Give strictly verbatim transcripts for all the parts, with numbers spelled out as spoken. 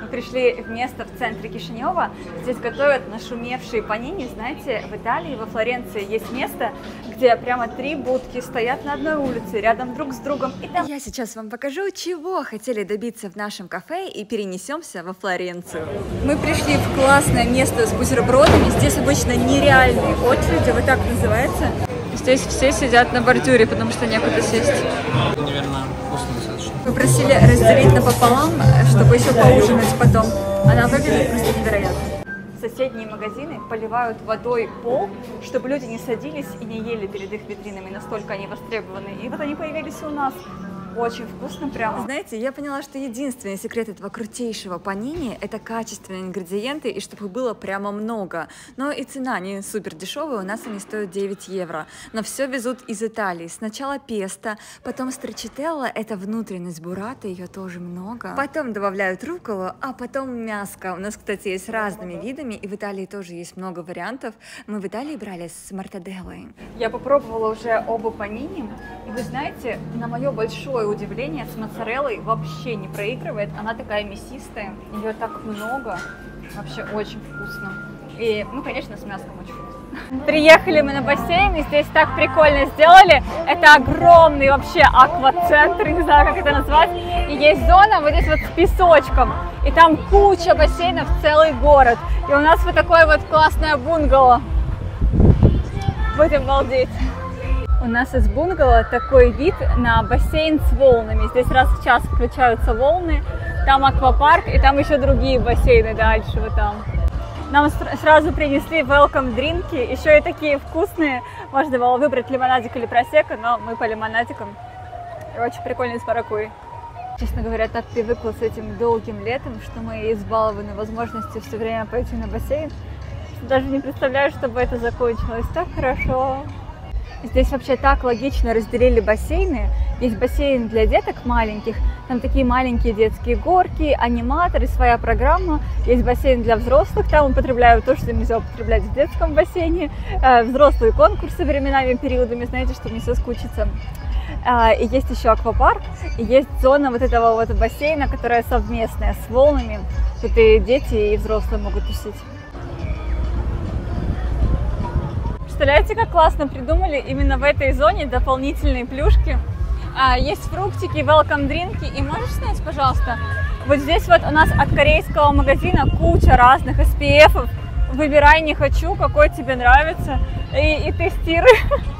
пришли в место в центре Кишинева. Здесь готовят нашумевшие панини. Знаете, в Италии, во Флоренции есть место, где прямо три будки стоят на одной улице, рядом друг с другом. И там... Я сейчас вам покажу, чего хотели добиться в нашем кафе, и перенесемся во Флоренцию. Мы пришли в классное место с бутербродами. Здесь обычно нереальные очереди, вот так называется. Здесь все сидят на бордюре, потому что некуда сесть. Наверное, вкусно достаточно. Мы просили разделить напополам, чтобы еще поужинать потом. Она выглядит просто невероятно. Соседние магазины поливают водой пол, чтобы люди не садились и не ели перед их витринами, настолько они востребованы. И вот они появились у нас. Очень вкусно прямо. Знаете, я поняла, что единственный секрет этого крутейшего панини – это качественные ингредиенты, и чтобы их было прямо много. Но и цена не супер дешевая, у нас они стоят девять евро. Но все везут из Италии. Сначала песто, потом строчителла – это внутренность буррата, ее тоже много. Потом добавляют рукколу, а потом мяско. У нас, кстати, есть разными видами, и в Италии тоже есть много вариантов. Мы в Италии брали с мортаделлой. Я попробовала уже оба панини, и вы знаете, на мое большое удивление, с моцареллой вообще не проигрывает. Она такая мясистая, ее так много, вообще очень вкусно. И, ну, конечно, с мяском очень вкусно. Приехали мы на бассейн, и здесь так прикольно сделали. Это огромный вообще аквацентр, не знаю, как это назвать. И есть зона вот здесь вот с песочком, и там куча бассейнов, целый город. И у нас вот такое вот классное бунгало. Будем балдеть. У нас из бунгало такой вид на бассейн с волнами. Здесь раз в час включаются волны, там аквапарк, и там еще другие бассейны дальше, вот там. Нам сразу принесли welcome дринки, еще и такие вкусные. Можно было выбрать лимонадик или просекко, но мы по лимонадикам. И очень прикольный с маракуйей. Честно говоря, так привыкла с этим долгим летом, что мы избалованы возможностью все время пойти на бассейн. Даже не представляю, чтобы это закончилось. Так хорошо. Здесь вообще так логично разделили бассейны. Есть бассейн для деток маленьких, там такие маленькие детские горки, аниматоры, своя программа. Есть бассейн для взрослых, там употребляют то, что нельзя употреблять в детском бассейне. Взрослые конкурсы временами, периодами, знаете, чтобы не соскучиться. И есть еще аквапарк, и есть зона вот этого вот бассейна, которая совместная с волнами. Тут и дети, и взрослые могут тусить. Представляете, как классно придумали именно в этой зоне дополнительные плюшки. А, есть фруктики, welcome дринки. И можешь снять, пожалуйста, вот здесь вот у нас от корейского магазина куча разных эс пи эфов. Выбирай, не хочу, какой тебе нравится, и, и тестируй.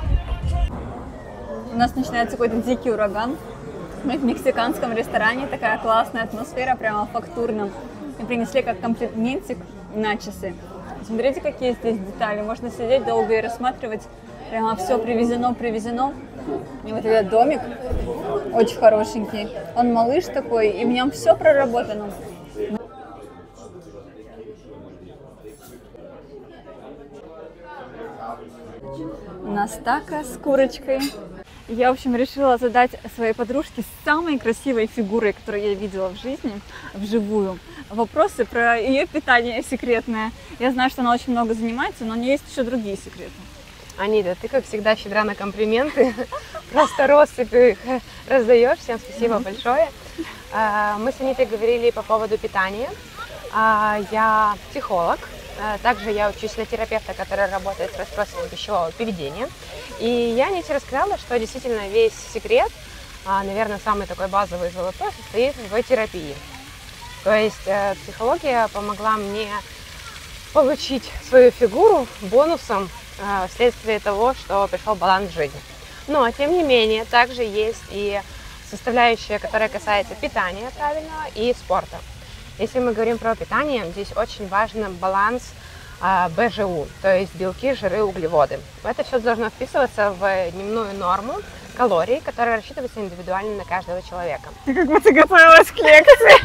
У нас начинается какой-то дикий ураган. Мы в мексиканском ресторане, такая классная атмосфера, прямо фактурно. И принесли как комплиментик на часы. Смотрите, какие здесь детали. Можно сидеть долго и рассматривать. Прямо все привезено, привезено. И вот этот домик очень хорошенький. Он малыш такой, и в нем все проработано. У нас тако с курочкой. Я, в общем, решила задать своей подружке с самой красивой фигурой, которую я видела в жизни, вживую, вопросы про ее питание секретное. Я знаю, что она очень много занимается, но у нее есть еще другие секреты. Анита, ты, как всегда, щедра на комплименты. Просто россыпь их раздаешь. Всем спасибо большое. Мы с Анитой говорили по поводу питания. Я психолог. Также я учусь на терапевта, который работает с расстройством пищевого поведения. И я Аните рассказала, что действительно весь секрет, наверное, самый такой базовый золотой, состоит в терапии. То есть психология помогла мне получить свою фигуру бонусом вследствие того, что пришел баланс в жизни. Но, тем не менее, также есть и составляющая, которая касается питания правильного и спорта. Если мы говорим про питание, здесь очень важен баланс а, бэ жэ у, то есть белки, жиры, углеводы. Это все должно вписываться в дневную норму калорий, которая рассчитывается индивидуально на каждого человека. Ты как будто готовилась к лекции.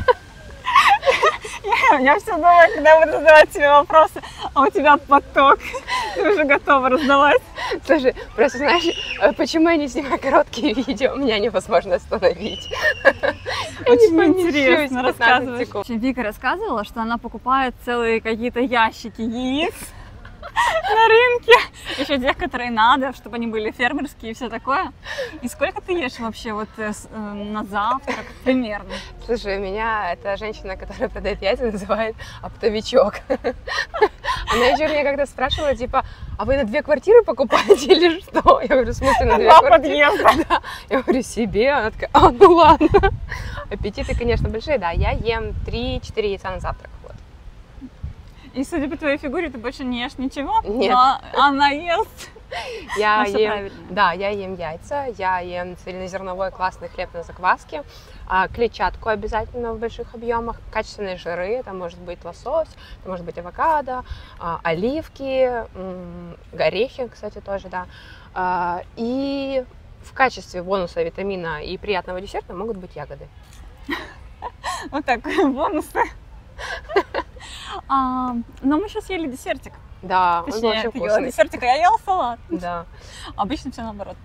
Я все думаю, когда буду задавать тебе вопросы, а у тебя поток, ты уже готова раздавать. Слушай, просто знаешь, почему я не снимаю короткие видео, меня невозможно остановить. Очень интересно рассказываешь. Вика рассказывала, что она покупает целые какие-то ящики яиц. на рынке. Еще тех, которые надо, чтобы они были фермерские и все такое. И сколько ты ешь вообще вот э, с- э, на завтрак примерно? Слушай, меня эта женщина, которая продает яйца, называет оптовичок. Она еще меня как-то спрашивала, типа, а вы на две квартиры покупаете или что? Я говорю, в смысле на две Два квартиры? подъезда. Да. Я говорю, себе. Она такая, а, ну ладно. Аппетиты, конечно, большие, да. Я ем три-четыре яйца на завтрак. Вот. И судя по твоей фигуре, ты больше не ешь ничего? Нет. Но она ест. Я Ну, всё ем, правильно. да, я ем яйца, я ем цельнозерновой классный хлеб на закваске, а, клетчатку обязательно в больших объемах, качественные жиры, это может быть лосось, это может быть авокадо, а, оливки, м, орехи, кстати, тоже, да. А, и в качестве бонуса витамина и приятного десерта могут быть ягоды. Вот так, бонусы. А, но мы сейчас ели десертик. Да, он был Точнее, очень ты ела вкусный. десертик, а я ела салат. Да. Обычно все наоборот.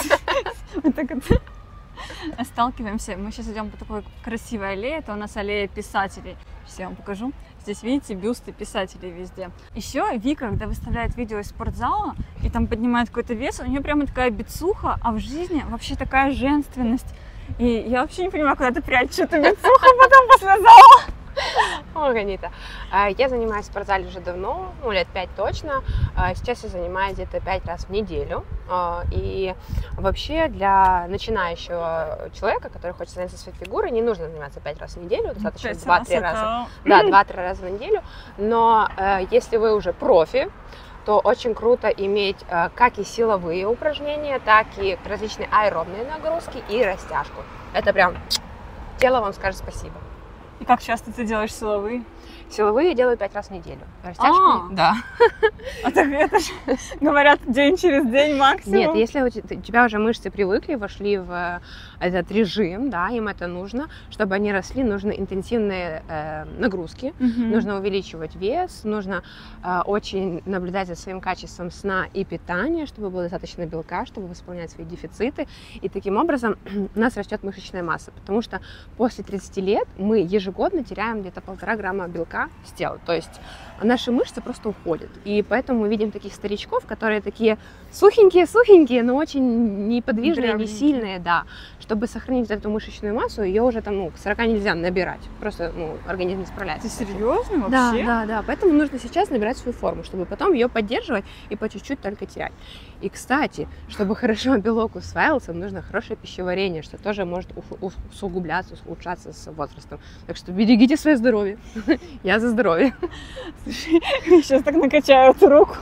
Вот так вот. Сталкиваемся. Мы сейчас идем по такой красивой аллее. Это у нас аллея писателей. Сейчас я вам покажу. Здесь, видите, бюсты писателей везде. Еще Вика, когда выставляет видео из спортзала, и там поднимает какой-то вес, у нее прямо такая бицуха, а в жизни вообще такая женственность. И я вообще не понимаю, куда ты прячешь эту бицуху потом после зала. О, Ганита. А, Я занимаюсь в спортзале уже давно, ну, лет пять точно. А, Сейчас я занимаюсь где-то пять раз в неделю. А, И вообще для начинающего человека, который хочет заняться своей фигурой, не нужно заниматься пять раз в неделю, достаточно Пять два-три раз раза. это- Да, два-три раза в неделю. Но э, если вы уже профи, то очень круто иметь э, как и силовые упражнения, так и различные аэробные нагрузки и растяжку. Это прям тело вам скажет спасибо. И как часто ты делаешь силовые? Силовые я делаю пять раз в неделю. Растяжку? А. Да. А так это же, говорят, день через день максимум. Нет, если у те- у тебя уже мышцы привыкли, вошли в э, этот режим, да, им это нужно, чтобы они росли, нужны интенсивные э, нагрузки, Мгм. нужно увеличивать вес, нужно э, очень наблюдать за своим качеством сна и питания, чтобы было достаточно белка, чтобы восполнять свои дефициты. И таким образом у нас растет мышечная масса, потому что после тридцати лет мы ежегодно теряем где-то полтора грамма белка с тела. То есть наши мышцы просто уходят. И поэтому мы видим таких старичков, которые такие сухенькие-сухенькие, но очень неподвижные, не Дрябненькие. сильные, да. Чтобы сохранить эту мышечную массу, ее уже там, ну, к сорока нельзя набирать. Просто, ну, организм не справляется. Ты с этим. серьезно Да, вообще? да, да. Поэтому нужно сейчас набирать свою форму, чтобы потом ее поддерживать и по чуть-чуть только терять. И, кстати, чтобы хорошо белок усваивался, нужно хорошее пищеварение, что тоже может ух- ус- усугубляться, улучшаться с возрастом. Так что берегите свое здоровье. Я за здоровье. Слушай, сейчас так накачаю эту руку.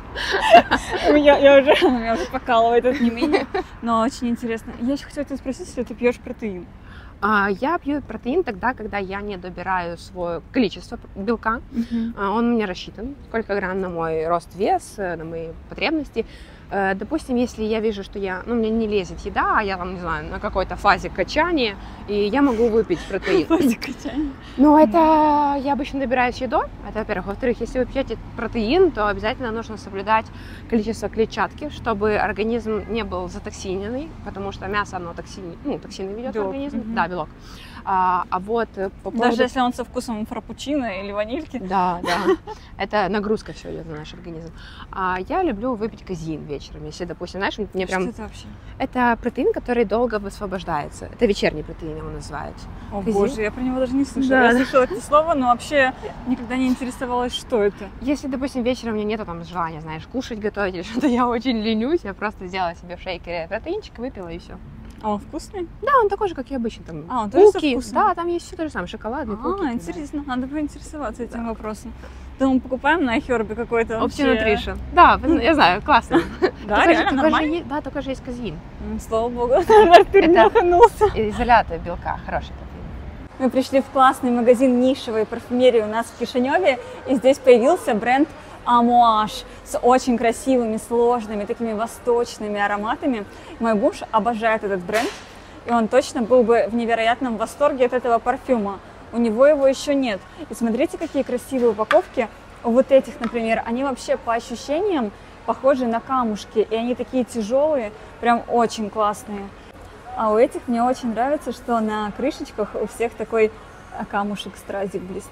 Я, я уже, она меня уже покалывает от не менее. Но очень интересно. Я еще хотела тебя спросить, если ты пьешь протеин. А, Я пью протеин тогда, когда я не добираю свое количество белка. А, Он у меня рассчитан, сколько грамм на мой рост, вес, э, на мои потребности. Э, Допустим, если я вижу, что я, ну, мне не лезет еда, а я там, не знаю, на какой-то фазе качания, и я могу выпить протеин. Фазе качания. Но это я обычно добираюсь едой, это во-первых. Во-вторых, если вы пьете протеин, то обязательно нужно соблюдать количество клетчатки, чтобы организм не был затоксиненный, потому что мясо, оно токсин, ну, токсины ведет в Белок, организм. мгм. Да, белок. А, а вот э, по поводу... Даже если он со вкусом фраппучино или ванильки. Да, да. Это нагрузка все идет на наш организм. А я люблю выпить казеин вечером. Если, допустим, знаешь, мне Что прям... это вообще? Это протеин, который долго высвобождается. Это вечерний протеин его называют. О Казеин? боже, я про него даже не слышала. Да, Я да. слышала это слово, но вообще никогда не интересовалась, что это. Если, допустим, вечером у меня нету там желания, знаешь, кушать, готовить или что-то, я очень ленюсь, я просто сделала себе в шейкере протеинчик, выпила и все. А он вкусный? Да, он такой же, как и обычно. Там, А, он тоже со куки. вкусом? Да, там есть все то же самое, шоколадный, куки. А, да. интересно, надо поинтересоваться этим вопросом. Да, мы покупаем на iHerb какой-то Opti вообще... Nutrition. Да, я знаю, классно. Да, Такой же- реально такой же нормально? есть- Да, только же есть казеин. М, Слава богу, Артур не Это- уханулся. Изолятор белка, хороший протеин. Мы пришли в классный магазин нишевой парфюмерии у нас в Кишиневе, и здесь появился бренд Амуаж с очень красивыми, сложными, такими восточными ароматами. Мой муж обожает этот бренд, и он точно был бы в невероятном восторге от этого парфюма. У него его еще нет. И смотрите, какие красивые упаковки. У вот этих, например, они вообще по ощущениям похожи на камушки, и они такие тяжелые, прям очень классные. А у этих мне очень нравится, что на крышечках у всех такой а, камушек, стразик блестит.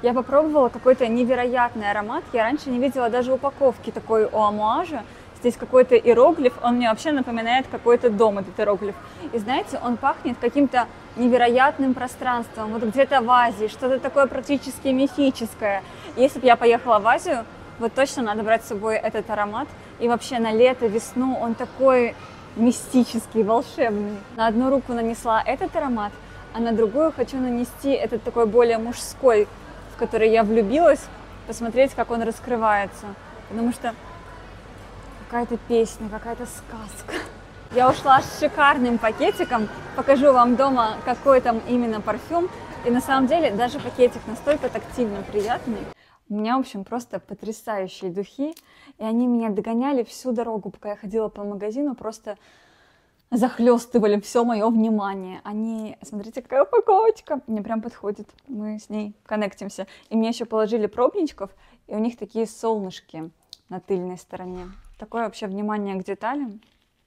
Я попробовала какой-то невероятный аромат. Я раньше не видела даже упаковки такой у Амуажа. Здесь какой-то иероглиф, он мне вообще напоминает какой-то дом, этот иероглиф. И знаете, он пахнет каким-то невероятным пространством, вот где-то в Азии, что-то такое практически мифическое. Если бы я поехала в Азию, вот точно надо брать с собой этот аромат. И вообще на лето, весну он такой мистический, волшебный. На одну руку нанесла этот аромат, а на другую хочу нанести этот такой более мужской, в который я влюбилась, посмотреть, как он раскрывается. Потому что какая-то песня, какая-то сказка. Я ушла с шикарным пакетиком, покажу вам дома, какой там именно парфюм. И на самом деле даже пакетик настолько тактильно приятный. У меня, в общем, просто потрясающие духи. И они меня догоняли всю дорогу, пока я ходила по магазину, просто захлестывали все мое внимание. Они, смотрите, какая упаковочка, мне прям подходит. Мы с ней коннектимся. И мне еще положили пробничков, и у них такие солнышки на тыльной стороне. Такое вообще внимание к деталям.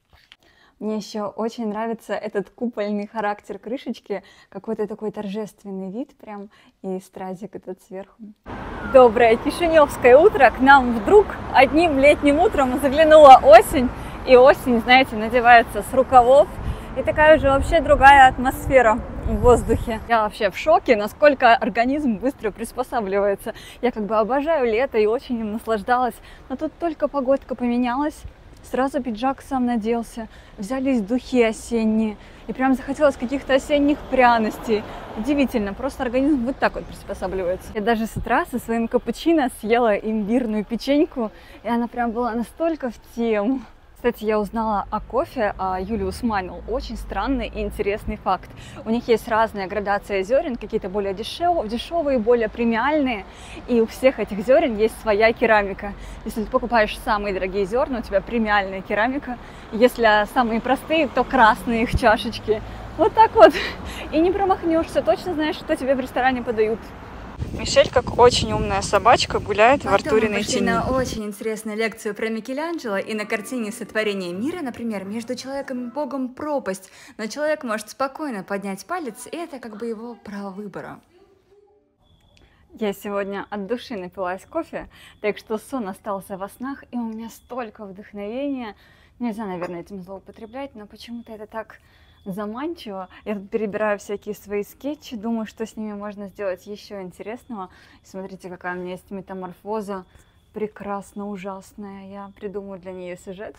Мне еще очень нравится этот купольный характер крышечки, какой-то такой торжественный вид прям, и стразик этот сверху. Доброе кишиневское утро, к нам вдруг одним летним утром заглянула осень, и осень, знаете, надевается с рукавов, и такая же вообще другая атмосфера в воздухе. Я вообще в шоке, насколько организм быстро приспосабливается. Я как бы обожаю лето и очень им наслаждалась, но тут только погодка поменялась, сразу пиджак сам наделся, взялись духи осенние, и прям захотелось каких-то осенних пряностей. Удивительно, просто организм вот так вот приспосабливается. Я даже с утра со своим капучино съела имбирную печеньку, и она прям была настолько в тему. Кстати, я узнала о кофе, о Юлиус Майнл. Очень странный и интересный факт. У них есть разная градация зерен, какие-то более дешевые, дешевые, более премиальные. И у всех этих зерен есть своя керамика. Если ты покупаешь самые дорогие зерна, у тебя премиальная керамика. Если самые простые, то красные их чашечки. Вот так вот. И не промахнешься, точно знаешь, что тебе в ресторане подают. Мишель, как очень умная собачка, гуляет в Артуриной тени. На очень интересную лекцию про Микеланджело, и на картине «Сотворение мира», например, между человеком и Богом пропасть, но человек может спокойно поднять палец, и это как бы его право выбора. Я сегодня от души напилась кофе, так что сон остался во снах, и у меня столько вдохновения. Нельзя, наверное, этим злоупотреблять, но почему-то это так заманчиво. Я тут перебираю всякие свои скетчи, думаю, что с ними можно сделать еще интересного. Смотрите, какая у меня есть метаморфоза, прекрасно ужасная. Я придумаю для нее сюжет.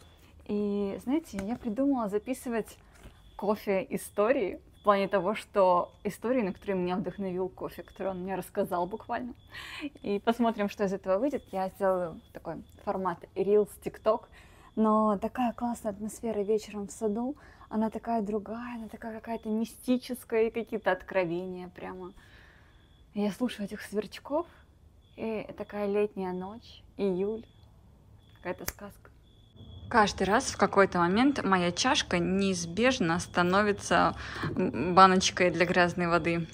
И, знаете, я придумала записывать кофе истории, в плане того, что истории, на которые меня вдохновил кофе, который он мне рассказал буквально. И посмотрим, что из этого выйдет. Я сделаю такой формат Reels, TikTok. Но такая классная атмосфера вечером в саду, она такая другая, она такая какая-то мистическая, и какие-то откровения прямо. Я слушаю этих сверчков, и такая летняя ночь, июль, какая-то сказка. Каждый раз в какой-то момент моя чашка неизбежно становится баночкой для грязной воды.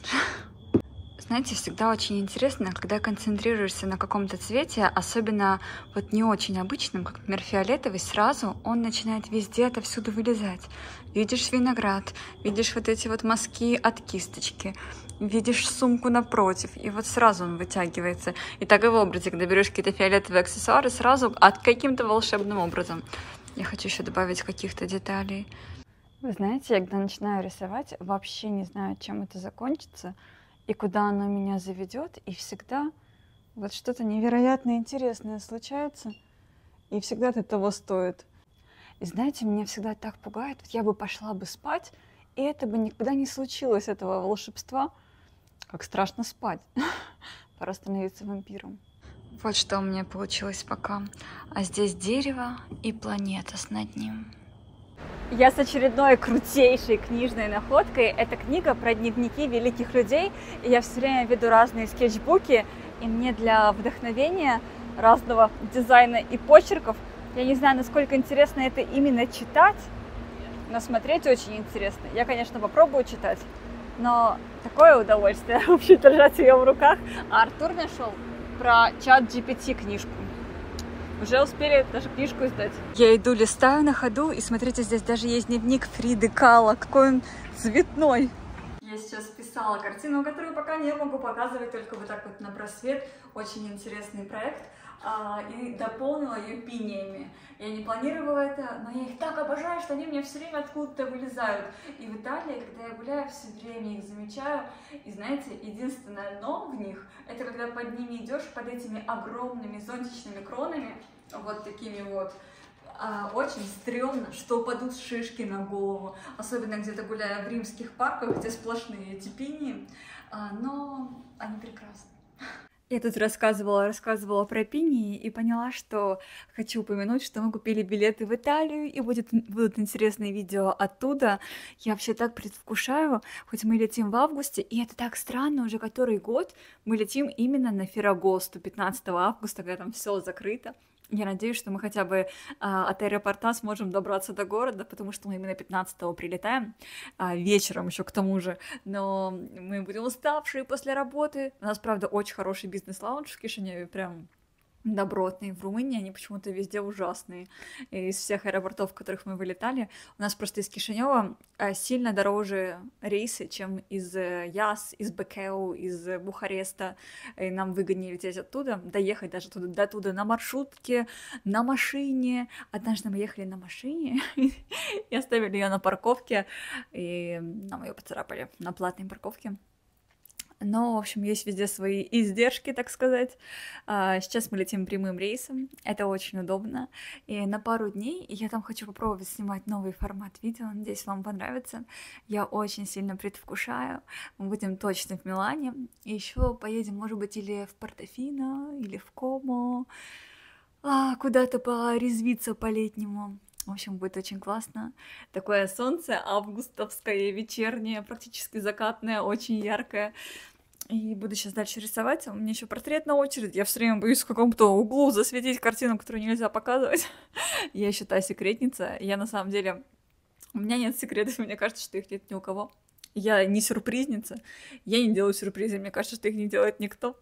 Знаете, всегда очень интересно, когда концентрируешься на каком-то цвете, особенно вот не очень обычном, как, например, фиолетовый, сразу он начинает везде отовсюду вылезать. Видишь виноград, видишь вот эти вот мазки от кисточки, видишь сумку напротив, и вот сразу он вытягивается. И так и в образе, когда берешь какие-то фиолетовые аксессуары, сразу от каким-то волшебным образом. Я хочу еще добавить каких-то деталей. Вы знаете, я когда начинаю рисовать, вообще не знаю, чем это закончится, и куда оно меня заведет, и всегда вот что-то невероятно интересное случается, и всегда это того стоит. И знаете, меня всегда так пугает, вот я бы пошла бы спать, и это бы никогда не случилось, этого волшебства. Как страшно спать. Пора становиться вампиром. Вот что у меня получилось пока. А здесь дерево и планета над ним. Я с очередной крутейшей книжной находкой. Это книга про дневники великих людей. И я все время веду разные скетчбуки. И мне для вдохновения разного дизайна и почерков, я не знаю, насколько интересно это именно читать, но смотреть очень интересно. Я, конечно, попробую читать, но такое удовольствие вообще держать ее в руках. А Артур нашел про чат джи пи ти книжку. Уже успели даже книжку издать. Я иду, листаю на ходу, и смотрите, здесь даже есть дневник Фриды Кало. Какой он цветной. Я сейчас писала картину, которую пока не могу показывать, только вот так вот на просвет. Очень интересный проект. А, и дополнила ее пиниями. Я не планировала это, но я их так обожаю, что они мне все время откуда-то вылезают. И в Италии, когда я гуляю, все время их замечаю. И знаете, единственное но в них, это когда под ними идешь, под этими огромными зонтичными кронами, вот такими вот, а, очень стрёмно, что упадут шишки на голову. Особенно где-то гуляя в римских парках, где сплошные эти пинии. А, но они прекрасны. Я тут рассказывала, рассказывала про пинии и поняла, что хочу упомянуть, что мы купили билеты в Италию, и будет, будут интересные видео оттуда. Я вообще так предвкушаю, хоть мы летим в августе, и это так странно, уже который год мы летим именно на Феррагосту, пятнадцатого августа, когда там все закрыто. Я надеюсь, что мы хотя бы а, от аэропорта сможем добраться до города, потому что мы именно пятнадцатого прилетаем, а, вечером еще к тому же, но мы будем уставшие после работы. У нас, правда, очень хороший бизнес-лаунж в Кишиневе, прям добротные. В Румынии они почему-то везде ужасные. И из всех аэропортов, в которых мы вылетали, у нас просто из Кишинева сильно дороже рейсы, чем из Яс, из Бекеу, из Бухареста. И нам выгоднее лететь оттуда, доехать даже туда, до туда на маршрутке, на машине. Однажды мы ехали на машине и оставили ее на парковке, и нам ее поцарапали на платной парковке. Но, в общем, есть везде свои издержки, так сказать. Сейчас мы летим прямым рейсом, это очень удобно. И на пару дней я там хочу попробовать снимать новый формат видео, надеюсь, вам понравится. Я очень сильно предвкушаю. Мы будем точно в Милане. И еще поедем, может быть, или в Портофино, или в Комо, а, куда-то порезвиться по-летнему. В общем, будет очень классно. Такое солнце августовское, вечернее, практически закатное, очень яркое. И буду сейчас дальше рисовать. У меня еще портрет на очереди. Я все время боюсь в каком-то углу засветить картину, которую нельзя показывать. Я еще та секретница. Я на самом деле... У меня нет секретов, мне кажется, что их нет ни у кого. Я не сюрпризница. Я не делаю сюрпризы, мне кажется, что их не делает никто.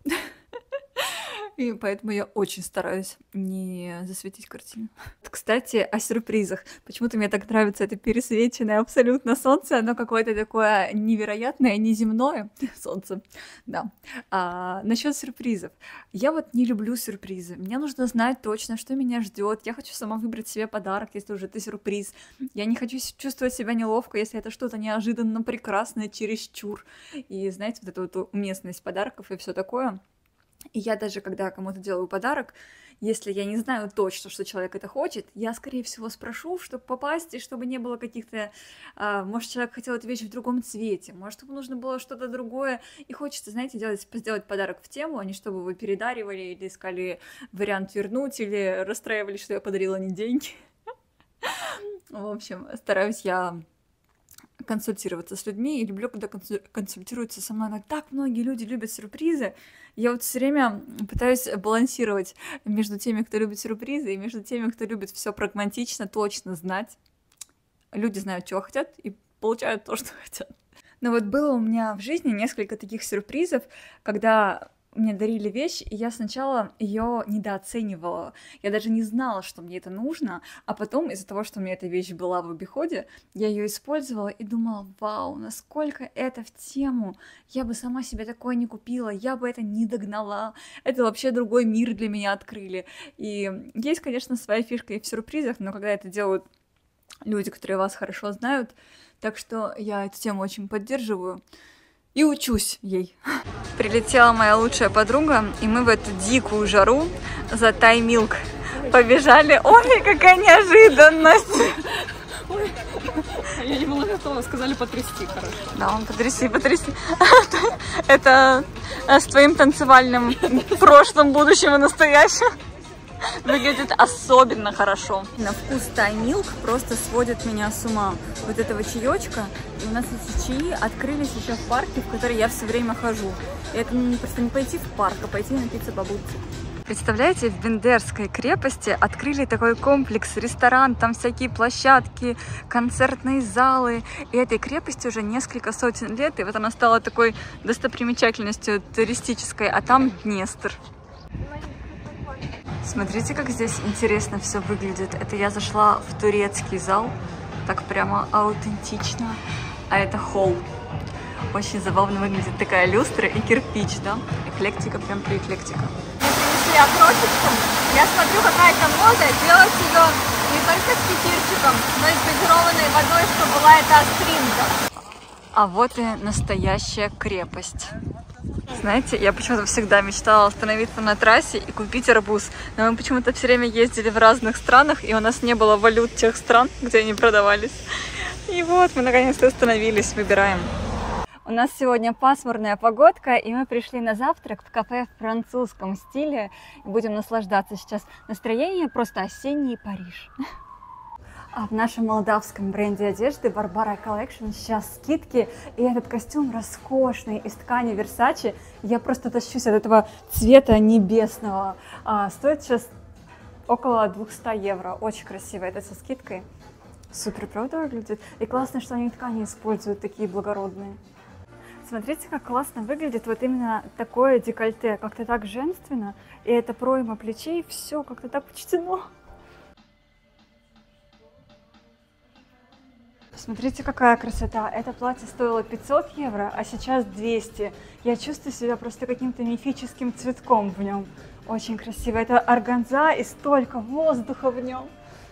И поэтому я очень стараюсь не засветить картину. Кстати, о сюрпризах. Почему-то мне так нравится это пересвеченное абсолютно солнце. Оно какое-то такое невероятное, неземное солнце. Да. А, насчет сюрпризов. Я вот не люблю сюрпризы. Мне нужно знать точно, что меня ждет. Я хочу сама выбрать себе подарок, если уже это сюрприз. Я не хочу чувствовать себя неловко, если это что-то неожиданно прекрасное, чересчур. И знаете, вот эта вот уместность подарков и все такое. И я даже, когда кому-то делаю подарок, если я не знаю точно, что человек это хочет, я, скорее всего, спрошу, чтобы попасть, и чтобы не было каких-то... А, может, человек хотел эту вещь в другом цвете, может, ему нужно было что-то другое, и хочется, знаете, делать, сделать подарок в тему, а не чтобы вы передаривали, или искали вариант вернуть, или расстраивались, что я подарила не деньги. В общем, стараюсь я... консультироваться с людьми, и люблю, когда консультируются со мной. Но так многие люди любят сюрпризы. Я вот все время пытаюсь балансировать между теми, кто любит сюрпризы, и между теми, кто любит все прагматично, точно знать. Люди знают, чего хотят, и получают то, что хотят. Но вот было у меня в жизни несколько таких сюрпризов, когда мне дарили вещь, и я сначала ее недооценивала. Я даже не знала, что мне это нужно, а потом из-за того, что у меня эта вещь была в обиходе, я ее использовала и думала: вау, насколько это в тему, я бы сама себе такое не купила, я бы это не догнала, это вообще другой мир для меня открыли. И есть, конечно, своя фишка и в сюрпризах, но когда это делают люди, которые вас хорошо знают, так что я эту тему очень поддерживаю. И учусь ей. Прилетела моя лучшая подруга, и мы в эту дикую жару за Thai Milk побежали. Ой, какая неожиданность! Ой, я не была готова, сказали потрясти, хорошо. Да, потряси, потряси. Это с твоим танцевальным прошлым, будущим и настоящим выглядит особенно хорошо. На вкус Thai Milk просто сводит меня с ума. Вот этого чаечка. И у нас эти чаи открылись еще в парке, в который я все время хожу. И это просто не пойти в парк, а пойти напиться бабульки. Представляете, в Бендерской крепости открыли такой комплекс, ресторан, там всякие площадки, концертные залы. И этой крепости уже несколько сотен лет, и вот она стала такой достопримечательностью туристической, а там Днестр. Смотрите, как здесь интересно все выглядит. Это я зашла в турецкий зал, так прямо аутентично. А это холл. Очень забавно выглядит такая люстра и кирпич, да? Эклектика, прям при эклектика. Мы принесли окрошечку. Я смотрю, какая-то мода делать ее не только с кефирчиком, но и с газированной водой, чтобы была эта остринка. А вот и настоящая крепость. Знаете, я почему-то всегда мечтала остановиться на трассе и купить арбуз. Но мы почему-то все время ездили в разных странах, и у нас не было валют тех стран, где они продавались. И вот мы наконец-то остановились, выбираем. У нас сегодня пасмурная погодка, и мы пришли на завтрак в кафе в французском стиле. Будем наслаждаться сейчас. Настроение просто осенний Париж. А в нашем молдавском бренде одежды Barbara Collection сейчас скидки, и этот костюм роскошный из ткани Versace. Я просто тащусь от этого цвета небесного. А, стоит сейчас около двухсот евро. Очень красиво, это со скидкой. Супер, правда, выглядит? И классно, что они ткани используют такие благородные. Смотрите, как классно выглядит вот именно такое декольте. Как-то так женственно, и это пройма плечей, все как-то так почтено. Смотрите, какая красота. Это платье стоило пятьсот евро, а сейчас двести. Я чувствую себя просто каким-то мифическим цветком в нем. Очень красиво. Это органза и столько воздуха в нем.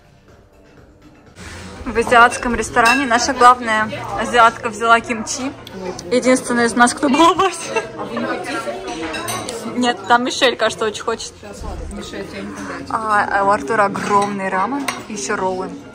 В азиатском ресторане наша главная азиатка взяла кимчи. Единственная из нас, кто был в Асе. Нет, там Мишель, кажется, очень хочет. А, а у Артура огромный рамен, еще роллы.